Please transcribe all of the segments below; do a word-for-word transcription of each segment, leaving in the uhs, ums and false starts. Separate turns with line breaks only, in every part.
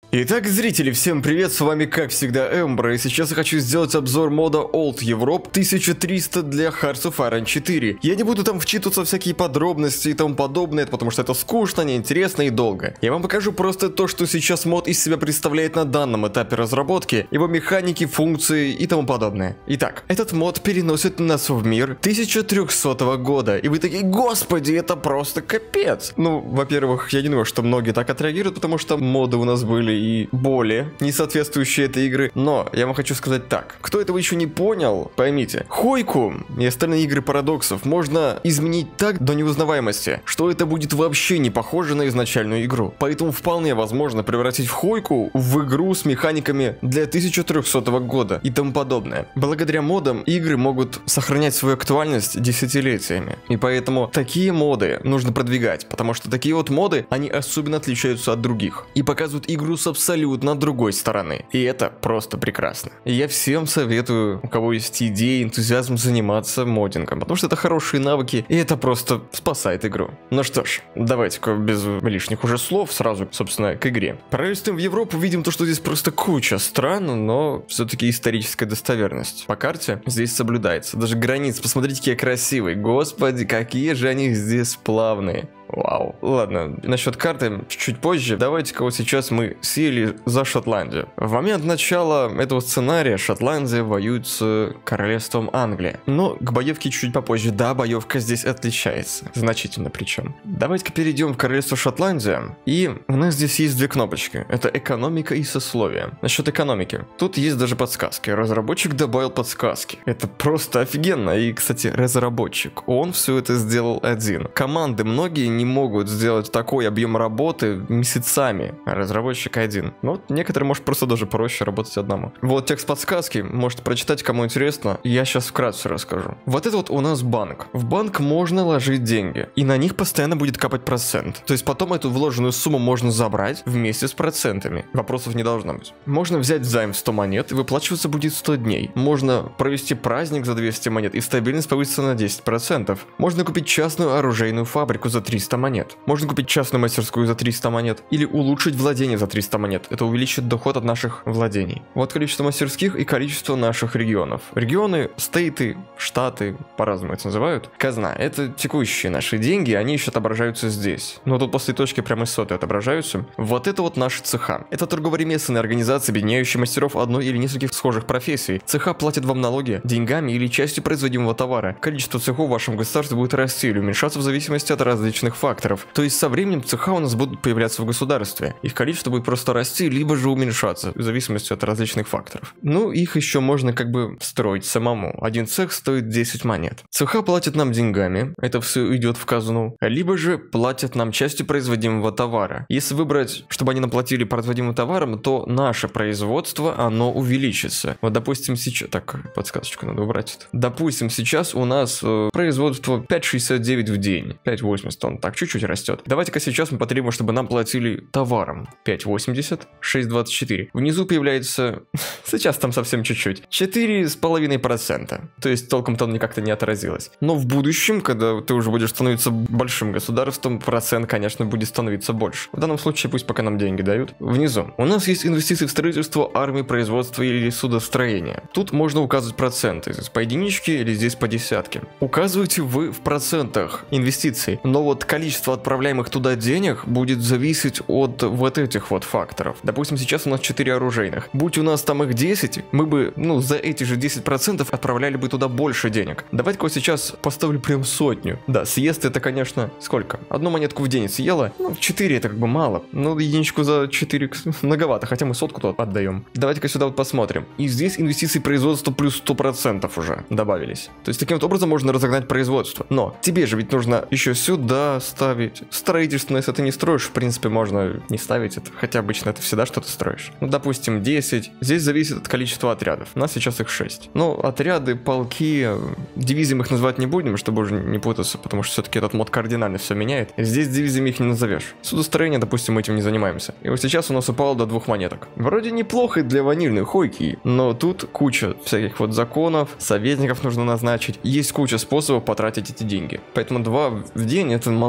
Итак, зрители, всем привет, с вами как всегда Эмбра, и сейчас я хочу сделать обзор мода Old Europe тысяча триста для Hearts of Iron четыре. Я не буду там вчитываться в всякие подробности и тому подобное, потому что это скучно, неинтересно и долго. Я вам покажу просто то, что сейчас мод из себя представляет на данном этапе разработки, его механики, функции и тому подобное. Итак, этот мод переносит нас в мир тысяча трёхсотого года, и вы такие: господи, это просто капец. Ну, во-первых, я не думаю, что многие так отреагируют, потому что моды у нас были и более не соответствующие этой игры. Но я вам хочу сказать так: кто этого еще не понял, поймите, Хойку и остальные игры парадоксов можно изменить так до неузнаваемости, что это будет вообще не похоже на изначальную игру. Поэтому вполне возможно превратить в Хойку в игру с механиками для тысяча трёхсотого года и тому подобное. Благодаря модам игры могут сохранять свою актуальность десятилетиями. И поэтому такие моды нужно продвигать, потому что такие вот моды, они особенно отличаются от других и показывают игру с абсолютно другой стороны. И это просто прекрасно. И я всем советую, у кого есть идеи, энтузиазм, заниматься моддингом, потому что это хорошие навыки, и это просто спасает игру. Ну что ж, давайте-ка без лишних уже слов сразу, собственно, к игре. Пролистываем в Европу, видим то, что здесь просто куча стран, но все-таки историческая достоверность по карте здесь соблюдается. Даже границы, посмотрите, какие красивые. Господи, какие же они здесь плавные. Вау. Ладно, насчет карты чуть позже. Давайте-ка вот сейчас мы сели за Шотландию. В момент начала этого сценария Шотландия воюет с королевством Англия. Но к боевке чуть попозже. Да, боевка здесь отличается. Значительно причем. Давайте-ка перейдем в королевство Шотландия. И у нас здесь есть две кнопочки. Это экономика и сословие. Насчет экономики. Тут есть даже подсказки. Разработчик добавил подсказки. Это просто офигенно. И, кстати, разработчик, он все это сделал один. Команды многие не могут сделать такой объем работы месяцами, а разработчик один. Ну, вот некоторые, может, просто даже проще работать одному. Вот текст подсказки, можете прочитать, кому интересно. Я сейчас вкратце расскажу. Вот это вот у нас банк. В банк можно ложить деньги, и на них постоянно будет капать процент. То есть потом эту вложенную сумму можно забрать вместе с процентами. Вопросов не должно быть. Можно взять займ в сто монет, и выплачиваться будет сто дней. Можно провести праздник за двести монет, и стабильность повысится на десять процентов. Можно купить частную оружейную фабрику за триста монет. Можно купить частную мастерскую за триста монет. Или улучшить владение за триста монет. Это увеличит доход от наших владений. Вот количество мастерских и количество наших регионов. Регионы, стейты, штаты, по-разному это называют. Казна. Это текущие наши деньги, они еще отображаются здесь. Но тут после точки прямо из соты отображаются. Вот это вот наши цеха. Это торгово-ремесленные организации, объединяющие мастеров одной или нескольких схожих профессий. Цеха платят вам налоги деньгами или частью производимого товара. Количество цехов в вашем государстве будет расти или уменьшаться в зависимости от различных факторов. То есть со временем цеха у нас будут появляться в государстве. Их количество будет просто расти, либо же уменьшаться, в зависимости от различных факторов. Ну, их еще можно как бы строить самому. Один цех стоит десять монет. Цеха платят нам деньгами, это все идет в казну, либо же платят нам частью производимого товара. Если выбрать, чтобы они нам платили производимым товаром, то наше производство, оно увеличится. Вот, допустим, сейчас... Так, подсказочку надо убрать. Допустим, сейчас у нас э, производство пять шестьдесят девять в день. пять восемьдесят тонн. Так, чуть-чуть растет. Давайте-ка сейчас мы потребуем, чтобы нам платили товаром. пять восемьдесят, шесть двадцать четыре. Внизу появляется... Сейчас там совсем чуть-чуть. четыре с половиной процента. То есть толком там как-то не отразилось. Но в будущем, когда ты уже будешь становиться большим государством, процент, конечно, будет становиться больше. В данном случае пусть пока нам деньги дают. Внизу. У нас есть инвестиции в строительство, армии, производство или судостроение. Тут можно указывать проценты. Здесь по единичке или здесь по десятке. Указывайте вы в процентах инвестиций. Но вот количество отправляемых туда денег будет зависеть от вот этих вот факторов. Допустим, сейчас у нас четыре оружейных. Будь у нас там их десять, мы бы, ну, за эти же десять процентов отправляли бы туда больше денег. Давайте-ка вот сейчас поставлю прям сотню. Да, съест это, конечно, сколько? Одну монетку в день съела? Ну, четыре это как бы мало. Ну, единичку за четыре многовато, хотя мы сотку тут отдаем. Давайте-ка сюда вот посмотрим. И здесь инвестиции производства плюс сто процентов уже добавились. То есть таким вот образом можно разогнать производство. Но тебе же ведь нужно еще сюда ставить. Строительство, если ты не строишь, в принципе, можно не ставить это. Хотя обычно ты всегда что-то строишь. Ну, допустим, десять. Здесь зависит от количества отрядов. У нас сейчас их шесть. Ну, отряды, полки, дивизии мы их назвать не будем, чтобы уже не путаться, потому что все-таки этот мод кардинально все меняет. Здесь дивизиями их не назовешь. Судостроение, допустим, мы этим не занимаемся. И вот сейчас у нас упало до двух монеток. Вроде неплохо для ванильной Хойки, но тут куча всяких вот законов, советников нужно назначить. Есть куча способов потратить эти деньги. Поэтому два в день это мало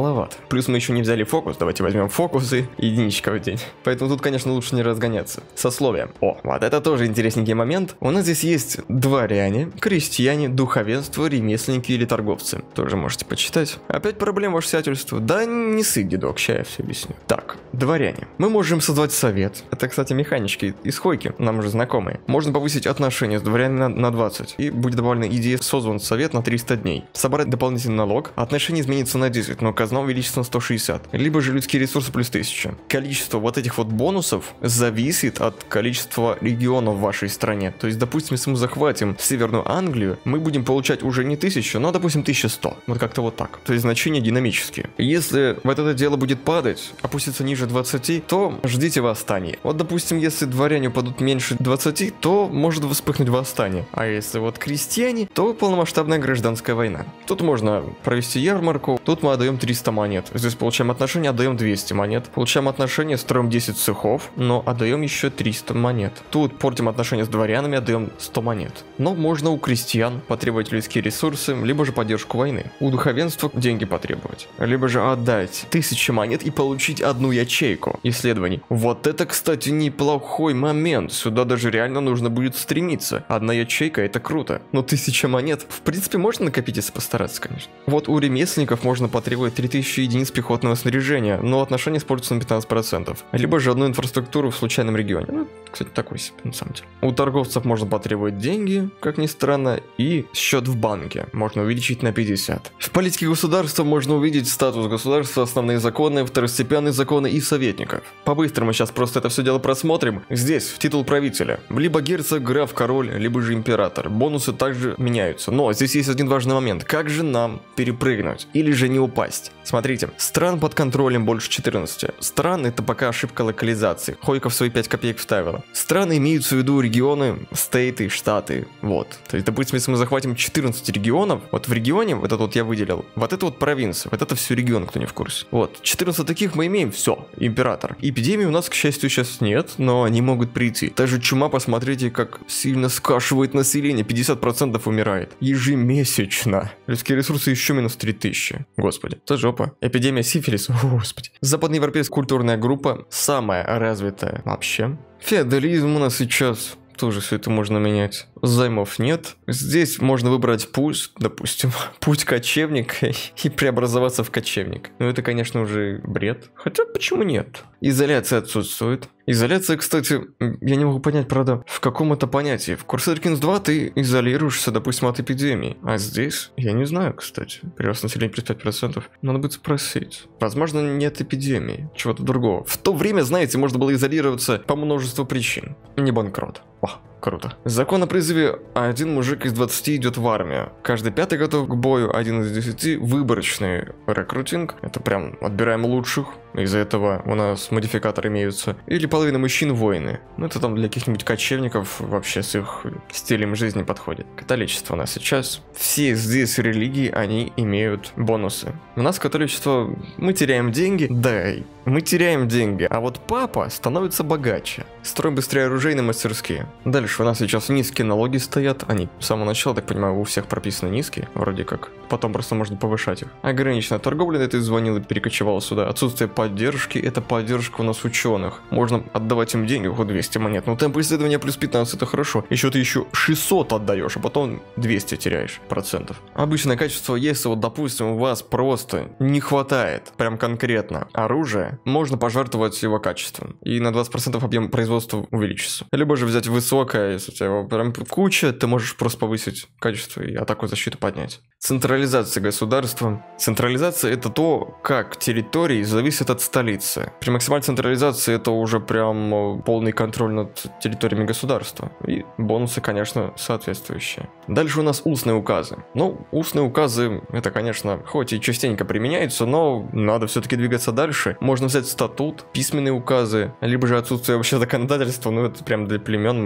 маловато. Плюс мы еще не взяли фокус, давайте возьмем фокусы, единичка в день. Поэтому тут, конечно, лучше не разгоняться. Сословие. О, вот это тоже интересненький момент. У нас здесь есть дворяне, крестьяне, духовенство, ремесленники или торговцы. Тоже можете почитать. Опять проблема, ваше сиятельство? Да не ссы, дедок, ща я все объясню. Так, дворяне. Мы можем создать совет. Это, кстати, механички из Хойки, нам уже знакомые. Можно повысить отношения с дворянами на, на двадцать. И будет добавлена идея «Созван совет на триста дней». Собрать дополнительный налог. Отношение изменится на десять, но казна увеличится на сто шестьдесят. Либо же людские ресурсы плюс тысяча. Количество вот этих вот бонусов зависит от количества регионов в вашей стране. То есть, допустим, если мы захватим Северную Англию, мы будем получать уже не тысячу, но, допустим, тысяча сто. Вот как-то вот так. То есть значения динамические. Если вот это дело будет падать, опуститься ниже двадцати, то ждите восстания. Вот, допустим, если дворяне упадут меньше двадцати, то может вспыхнуть восстание. А если вот крестьяне, то полномасштабная гражданская война. Тут можно провести ярмарку, тут мы отдаем триста монет. Здесь получаем отношения, отдаем двести монет. Получаем отношения, строим десять цехов, но отдаем еще триста монет. Тут портим отношения с дворянами, отдаем сто монет. Но можно у крестьян потребовать людские ресурсы, либо же поддержку войны. У духовенства деньги потребовать. Либо же отдать тысячи монет и получить одну ячейку исследований. Вот это, кстати, неплохой момент. Сюда даже реально нужно будет стремиться. Одна ячейка — это круто. Но тысяча монет, в принципе, можно накопить, если постараться, конечно. Вот у ремесленников можно потребовать три тысячи единиц пехотного снаряжения, но отношения испортятся на пятнадцать процентов. Либо же одну инфраструктуру в случайном регионе. Ну, кстати, такой себе, на самом деле. У торговцев можно потребовать деньги, как ни странно, и счет в банке можно увеличить на пятьдесят. В политике государства можно увидеть статус государства, основные законы, второстепенные законы и советников. По-быстрому сейчас просто это все дело просмотрим. Здесь в титул правителя либо герцог, граф, король, либо же император. Бонусы также меняются. Но здесь есть один важный момент. Как же нам перепрыгнуть или же не упасть? Смотрите, стран под контролем больше четырнадцати. Стран — это пока ошибка локализации. Хойка в свои пять копеек вставила. Страны имеются в виду регионы, стейты, штаты. Вот. То есть, допустим, если мы захватим четырнадцать регионов, вот в регионе, вот это вот я выделил, вот это вот провинция, вот это все регион, кто не в курсе. Вот, четырнадцать таких мы имеем, все, император. Эпидемии у нас, к счастью, сейчас нет, но они могут прийти. Даже чума, посмотрите, как сильно скашивает население, пятьдесят процентов умирает. Ежемесячно. Людские ресурсы еще минус три тысячи. Господи, это жопа. Эпидемия сифилиса, господи. Западноевропейская культурная группа самая развитая вообще. Феодализм у нас сейчас... Тоже все это можно менять. Займов нет. Здесь можно выбрать путь, допустим, путь кочевника и преобразоваться в кочевник. Но это, конечно, уже бред. Хотя почему нет? Изоляция отсутствует. Изоляция, кстати, я не могу понять, правда, в каком это понятии. В Crusader Kings два ты изолируешься, допустим, от эпидемии. А здесь, я не знаю, кстати. Прирост населения плюс пять процентов. Надо будет спросить. Возможно, нет эпидемии. Чего-то другого. В то время, знаете, можно было изолироваться по множеству причин. Не банкрот. О, круто. Закон о призыве: один мужик из двадцати идет в армию. Каждый пятый готов к бою, один из десяти выборочный рекрутинг. Это прям отбираем лучших. Из-за этого у нас модификаторы имеются. Или половина мужчин воины. Ну это там для каких-нибудь кочевников вообще с их стилем жизни подходит. Католичество у нас сейчас. Все здесь религии, они имеют бонусы. У нас католичество, мы теряем деньги. Да, мы теряем деньги. А вот папа становится богаче. Строим быстрее оружейные мастерские. Дальше у нас сейчас низкие налоги стоят. Они с самого начала, так понимаю, у всех прописаны низкие. Вроде как. Потом просто можно повышать их. Ограниченная торговля, это звонил и перекочевал сюда. Отсутствие поддержки, это поддержка у нас ученых. Можно отдавать им деньги, вот двести монет. Но темп исследования плюс пятнадцать, это хорошо. Еще ты еще шестьсот отдаешь, а потом двести теряешь процентов. Обычное качество, если вот, допустим, у вас просто не хватает, прям конкретно, оружия, можно пожертвовать его качеством. И на двадцать процентов объем производства увеличится. Либо же взять высокое, если у тебя его прям куча, ты можешь просто повысить качество и атаку и защиту поднять. Централизация государства. Централизация — это то, как территории зависят от столицы. При максимальной централизации это уже прям полный контроль над территориями государства. И бонусы, конечно, соответствующие. Дальше у нас устные указы. Ну, устные указы, это, конечно, хоть и частенько применяются, но надо все-таки двигаться дальше. Можно взять статут, письменные указы, либо же отсутствие вообще законодательства, ну это прям для племен, может быть,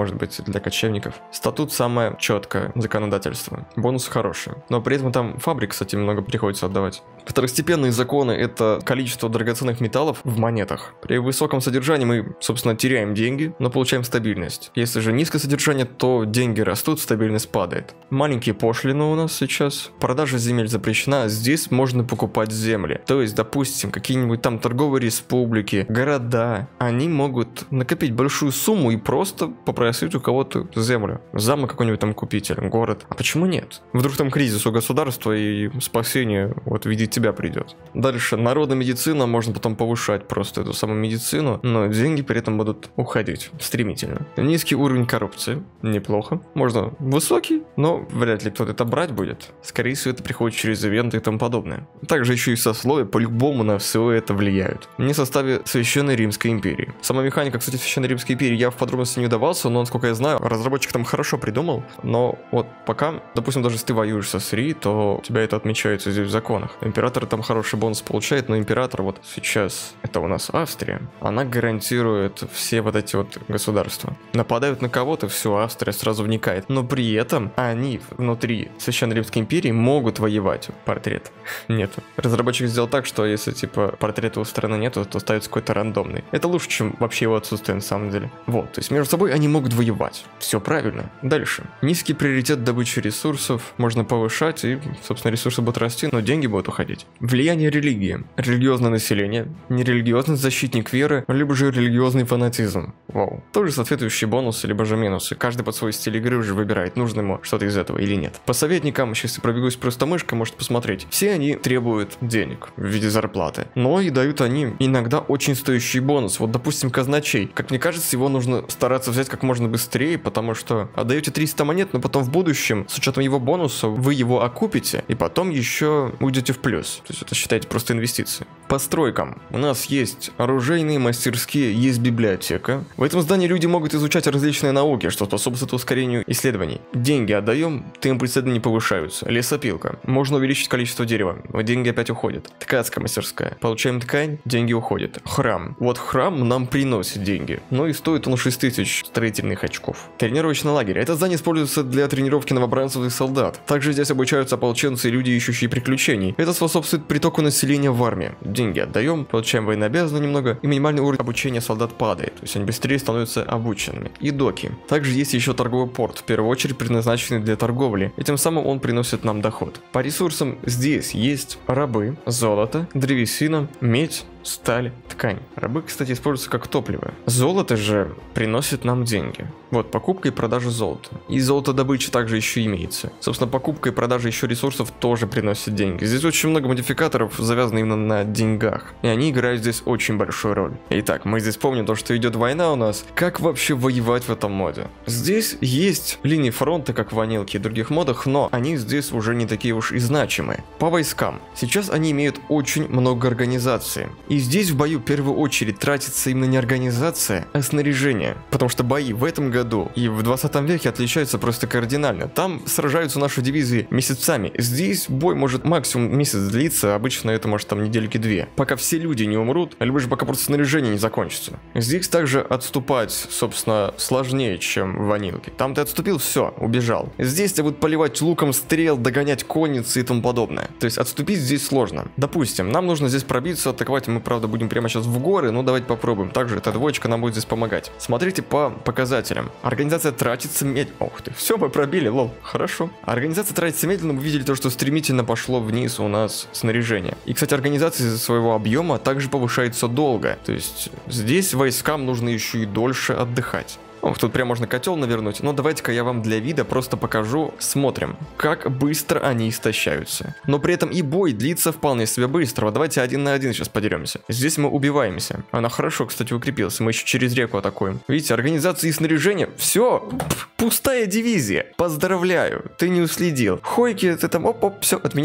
есть для кочевников. Статут самое четкое законодательство. Бонусы хорошие. Но при этом там фабрик, кстати, много приходится отдавать. Второстепенные законы — это количество драгоценных металлов в монетах. При высоком содержании мы, собственно, теряем деньги, но получаем стабильность. Если же низкое содержание, то деньги растут, стабильность падает. Маленькие пошлины у нас сейчас. Продажа земель запрещена. Здесь можно покупать земли. То есть, допустим, какие-нибудь там торговые республики, города, они могут накопить большую сумму и просто попросить у кого-то землю. Замок какой-нибудь там купить или город. А почему нет? Вдруг там кризис у государства и спасение вот в виде тебя придет. Дальше, народная медицина, можно потом повышать просто эту самую медицину, но деньги при этом будут уходить стремительно. Низкий уровень коррупции, неплохо. Можно высокий, но вряд ли кто-то это брать будет. Скорее всего, это приходит через ивенты и тому подобное. Также еще и сословия по-любому на все это влияют. Не в составе Священной Римской империи. Сама механика, кстати, Священной Римской империи я в подробности не удавался, но, насколько я знаю, разработчик там хорошо придумал. Но вот пока, допустим, даже если ты воюешь со СРИ, то у тебя это отмечается здесь в законах. Император там хороший бонус получает, но император вот сейчас, это у нас Австрия, она гарантирует все вот эти вот государства. Нападают на кого-то, все, Австрия сразу вникает. Но при этом они внутри Священной Римской империи могут воевать. Портрет. Нет. Разработчик сделал так, что если типа портрета у страны нету, то ставится какой-то рандомный. Это лучше, чем вообще его отсутствие на самом деле. Вот, то есть между собой они могут воевать. Все правильно. Дальше. Низкий приоритет добычи ресурсов можно повышать, и, собственно, ресурсы будут расти, но деньги будут уходить. Влияние религии. Религиозное население, нерелигиозный защитник веры, либо же религиозный фанатизм. Вау. Тоже соответствующие бонусы, либо же минусы. Каждый под свой стиль игры уже выбирает, нужно ему что-то из этого или нет. По советникам, сейчас я пробегусь просто мышкой, можете посмотреть. Все они требуют денег в виде зарплаты. Но и дают они иногда очень стоящий бонус. Вот, допустим, казначей. Как мне кажется, его нужно стараться взять как можно быстрее, потому что отдаете триста монет, но потом в будущем, с учетом его бонуса, вы его окупите, и потом еще уйдете в плюс. То есть это считайте просто инвестиции. По стройкам. У нас есть оружейные мастерские, есть библиотека. В этом здании люди могут изучать различные науки, что способствует ускорению исследований. Деньги отдаем, темпы исследований повышаются. Лесопилка. Можно увеличить количество дерева. Деньги опять уходят. Ткацкая мастерская. Получаем ткань, деньги уходят. Храм. Вот храм нам приносит деньги. Но и стоит он шесть тысяч строительных очков. Тренировочный лагерь. Это здание используется для тренировки новобранцев и солдат. Также здесь обучаются ополченцы и люди, ищущие приключений. Это способствует притоку населения в армию. Деньги отдаем, получаем военнообязанные немного, и минимальный уровень обучения солдат падает. То есть они быстрее становятся обученными. И доки. Также есть еще торговый порт, в первую очередь предназначенный для торговли. И тем самым он приносит нам доход. По ресурсам здесь есть рабы, золото, древесина, медь, сталь, ткань. Рабы, кстати, используются как топливо. Золото же приносит нам деньги. Вот, покупка и продажа золота. И золотодобыча также еще имеется. Собственно, покупка и продажа еще ресурсов тоже приносит деньги. Здесь очень много модификаторов, завязаны именно на деньгах. И они играют здесь очень большую роль. Итак, мы здесь помним то, что идет война у нас. Как вообще воевать в этом моде? Здесь есть линии фронта, как в ванилке и других модах, но они здесь уже не такие уж и значимые. По войскам. Сейчас они имеют очень много организации. И здесь в бою в первую очередь тратится именно не организация, а снаряжение. Потому что бои в этом году и в двадцатом веке отличаются просто кардинально. Там сражаются наши дивизии месяцами. Здесь бой может максимум месяц длиться, обычно это может там недельки-две. Пока все люди не умрут, либо же пока просто снаряжение не закончится. Здесь также отступать, собственно, сложнее, чем в ванилке. Там ты отступил, все, убежал. Здесь тебя будут поливать луком стрел, догонять конницы и тому подобное. То есть отступить здесь сложно. Допустим, нам нужно здесь пробиться, атаковать мы, правда, будем прямо сейчас в горы, но давайте попробуем. Также эта двоечка нам будет здесь помогать. Смотрите по показателям. Организация тратится медленно. Ох ты, все, мы пробили, лол, хорошо. Организация тратится медленно, мы видели то, что стремительно пошло вниз у нас снаряжение. И, кстати, организация из-за своего объема также повышается долго. То есть здесь войскам нужно еще и дольше отдыхать. Ох, тут прям можно котел навернуть. Но давайте-ка я вам для вида просто покажу. Смотрим, как быстро они истощаются. Но при этом и бой длится вполне себе быстро. Давайте один на один сейчас подеремся. Здесь мы убиваемся. Она хорошо, кстати, укрепилась. Мы еще через реку атакуем. Видите, организация и снаряжение. Все, пустая дивизия. Поздравляю, ты не уследил. Хойки, ты там, оп-оп, все, отменил, оп.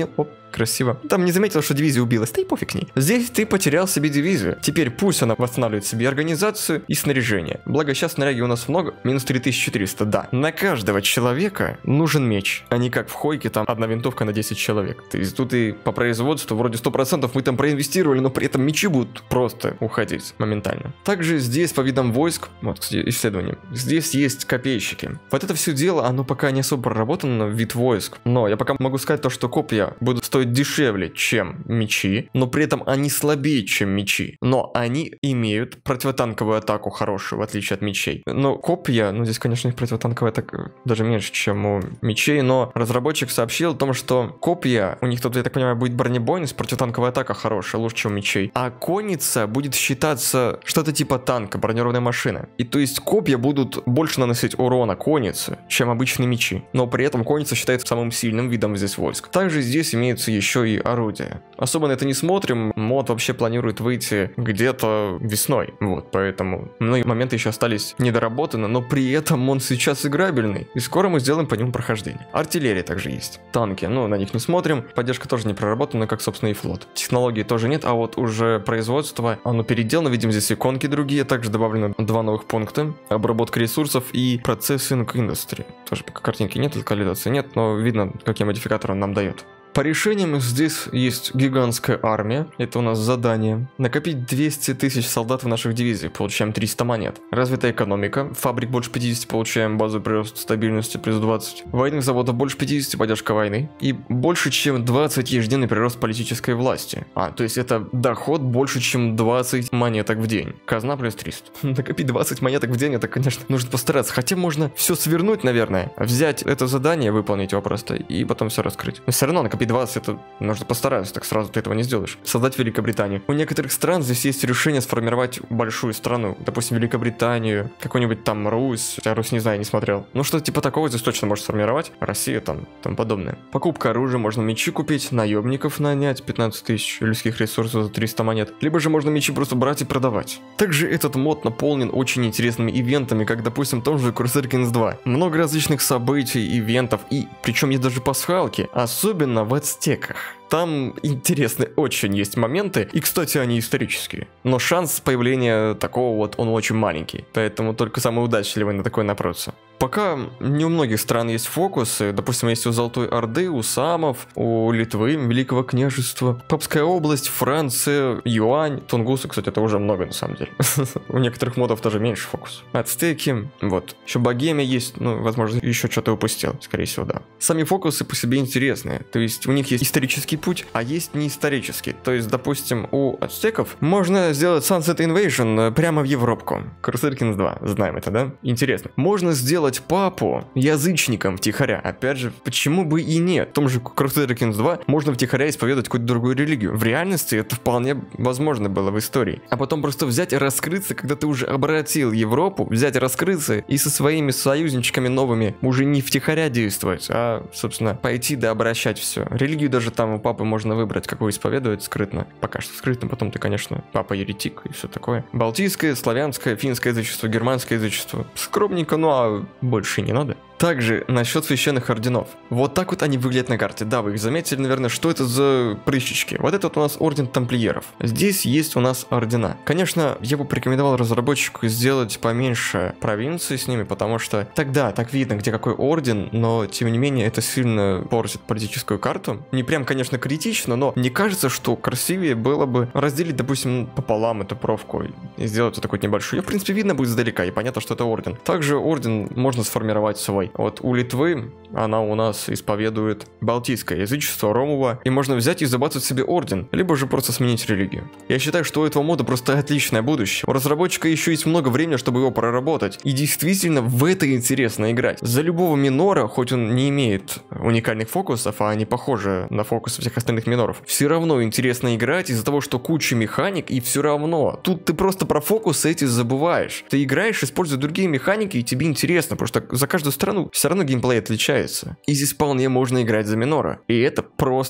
красиво. Там не заметил, что дивизия убилась, да и пофиг к ней. Здесь ты потерял себе дивизию. Теперь пусть она восстанавливает себе организацию и снаряжение. Благо сейчас снаряги у нас много, минус три тысячи четыреста, да. На каждого человека нужен меч, а не как в Хойке, там одна винтовка на десять человек. То есть тут и по производству вроде сто процентов мы там проинвестировали, но при этом мечи будут просто уходить моментально. Также здесь по видам войск, вот, кстати, исследование, здесь есть копейщики. Вот это все дело, оно пока не особо проработано, вид войск. Но я пока могу сказать то, что копья будут стоить дешевле, чем мечи, но при этом они слабее, чем мечи. Но они имеют противотанковую атаку хорошую, в отличие от мечей. Но копья, ну здесь, конечно, их противотанковая атака даже меньше, чем у мечей, но разработчик сообщил о том, что копья, у них тут, я так понимаю, будет бронебойность, противотанковая атака хорошая, лучше, чем у мечей. А конница будет считаться что-то типа танка, бронированной машины. И то есть копья будут больше наносить урона коннице, чем обычные мечи. Но при этом конница считается самым сильным видом здесь войск. Также здесь имеются еще и орудия. Особо на это не смотрим, мод вообще планирует выйти где-то весной. Вот, поэтому многие моменты еще остались недоработаны, но при этом он сейчас играбельный. И скоро мы сделаем по нему прохождение. Артиллерия также есть. Танки, ну, на них не смотрим. Поддержка тоже не проработана, как, собственно, и флот. Технологий тоже нет, а вот уже производство, оно переделано. Видим здесь иконки другие. Также добавлено два новых пункта. Обработка ресурсов и процессинг индустрии. Тоже пока картинки нет, локализации нет, но видно, какие модификаторы он нам дает. По решениям здесь есть гигантская армия, это у нас задание. Накопить двести тысяч солдат в наших дивизиях, получаем триста монет. Развитая экономика, фабрик больше пятидесяти, получаем базу прироста стабильности плюс двадцать. Военных заводов больше пятидесяти, поддержка войны. И больше чем двадцать ежедневный прирост политической власти. А, то есть это доход больше чем двадцать монеток в день. Казна плюс триста. Накопить двадцать монеток в день, это, конечно, нужно постараться. Хотя можно все свернуть, наверное. Взять это задание, выполнить его просто, и потом все раскрыть. Но все равно накопить двадцать, это нужно постараться, так сразу ты этого не сделаешь. Создать Великобританию. У некоторых стран здесь есть решение сформировать большую страну. Допустим, Великобританию, какую-нибудь там Русь. Я Русь не знаю, не смотрел. Ну что-то типа такого здесь точно можешь сформировать. Россия там, там подобное. Покупка оружия, можно мечи купить, наемников нанять, пятнадцать тысяч людских ресурсов за триста монет. Либо же можно мечи просто брать и продавать. Также этот мод наполнен очень интересными ивентами, как, допустим, в том же Crusader два. Много различных событий, ивентов, и причем есть даже пасхалки. Особенно в ацтеках. Там интересные очень есть моменты, и, кстати, они исторические. Но шанс появления такого вот, он очень маленький, поэтому только самые удачливые на такой напрутся. Пока не у многих стран есть фокусы, допустим, есть у Золотой Орды, у Самов, у Литвы, Великого княжества, Папская область, Франция, Юань, Тунгусы, кстати, это уже много на самом деле. У некоторых модов тоже меньше фокус. Ацтеки, вот. Еще Богемия есть, ну, возможно, еще что-то упустил, скорее всего, да. Сами фокусы по себе интересные, то есть у них есть исторический путь, а есть не исторический. То есть, допустим, у ацтеков можно сделать Sunset Invasion прямо в Европку. Crusader два, знаем это, да? Интересно. Можно сделать папу язычником втихаря. Опять же, почему бы и нет? В том же Crusader два можно втихаря исповедовать какую-то другую религию. В реальности это вполне возможно было в истории. А потом просто взять и раскрыться, когда ты уже обратил Европу, взять и раскрыться и со своими союзничками новыми уже не втихаря действовать, а, собственно, пойти да обращать все. Религию даже там у папы можно выбрать, какую исповедовать скрытно. Пока что скрытно, потом ты, конечно, папа еретик и все такое. Балтийское, славянское, финское язычество, германское язычество. Скромненько, ну а больше не надо. Также насчет священных орденов. Вот так вот они выглядят на карте. Да, вы их заметили, наверное, что это за прыщички. Вот это вот у нас орден тамплиеров. Здесь есть у нас ордена. Конечно, я бы порекомендовал разработчику сделать поменьше провинций с ними, потому что тогда так видно, где какой орден, но тем не менее это сильно портит политическую карту. Не прям, конечно, критично, но мне кажется, что красивее было бы разделить, допустим, пополам эту провку и сделать вот такой небольшой. И, в принципе, видно будет издалека, и понятно, что это орден. Также орден можно сформировать свой. Вот у Литвы она у нас исповедует балтийское язычество, Ромова, и можно взять и забацать себе орден, либо же просто сменить религию. Я считаю, что у этого мода просто отличное будущее. У разработчика еще есть много времени, чтобы его проработать, и действительно в это интересно играть. За любого минора, хоть он не имеет уникальных фокусов, а они похожи на фокусы всех остальных миноров, все равно интересно играть из-за того, что куча механик, и все равно. Тут ты просто про фокусы эти забываешь. Ты играешь, используя другие механики, и тебе интересно, потому что за каждую страну все равно геймплей отличается. И здесь вполне можно играть за минора. И это просто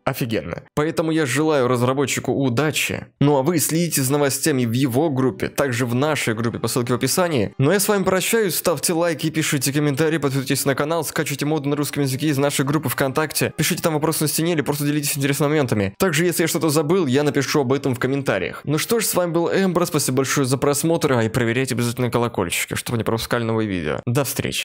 офигенно. Поэтому я желаю разработчику удачи. Ну а вы следите за новостями в его группе, также в нашей группе по ссылке в описании. Ну а я с вами прощаюсь, ставьте лайки, пишите комментарии, подписывайтесь на канал, скачивайте моды на русском языке из нашей группы ВКонтакте, пишите там вопросы на стене или просто делитесь интересными моментами. Также, если я что-то забыл, я напишу об этом в комментариях. Ну что ж, с вами был Эмбра, спасибо большое за просмотр, а и проверяйте обязательно колокольчики, чтобы не пропускали новые видео. До встречи.